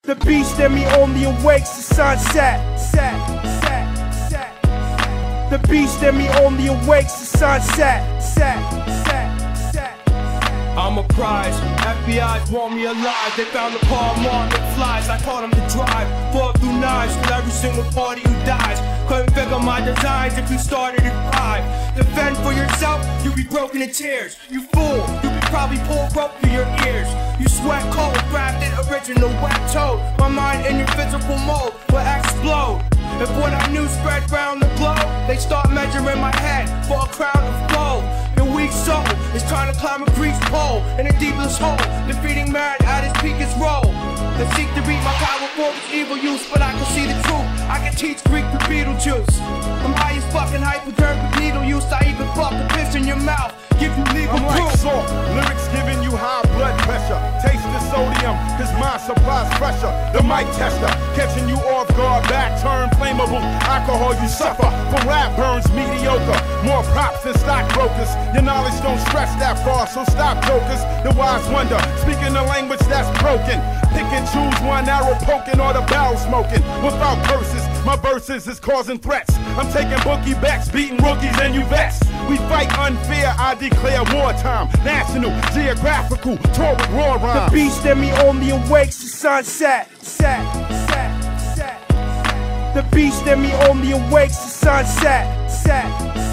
The beast in me only awakes the sunset. The beast in me only awakes the sunset. I'm a prize, FBI want me alive. They found the car marked with flies. I taught them to drive, fall through knives with every single party who dies. Couldn't figure my designs if you started at 5. Defend for yourself, you'll be broken in tears. You fool, you could probably pull rope through your ears. You sweat cold, grafted original wet toad. My mind in your physical mold will explode. If what I knew spread round the globe, they start measuring my head for a crown of gold. Your weak soul is trying to climb a greased pole in the deepest hole, defeating man at his peakest role. They seek to beat my power for its evil use, but I can see the truth. I can teach Greek to Beetlejuice. I'm high as fucking hypodermic needle use. I even fuck the piss in your mouth, give you legal I'm proof. like salt, lyrics giving you high blood pressure. Taste the sodium, cause my supply's fresher. The mic tester, catching you off guard, back turn flammable. Alcohol you suffer from rap burns mediocre. More props than stockbrokers. Your knowledge don't stretch that far, so stop jokers. The wise wonder, speaking a language that's broken. Pick and choose one arrow poking or the barrel smoking. Without curses, my verses is causing threats. I'm taking bookie backs, beating rookies and you vex. We fight unfair, I declare wartime. National, geographical, tour with raw rhymes. The beast in me only awakes the sunset. The beast in me only awakes the sunset.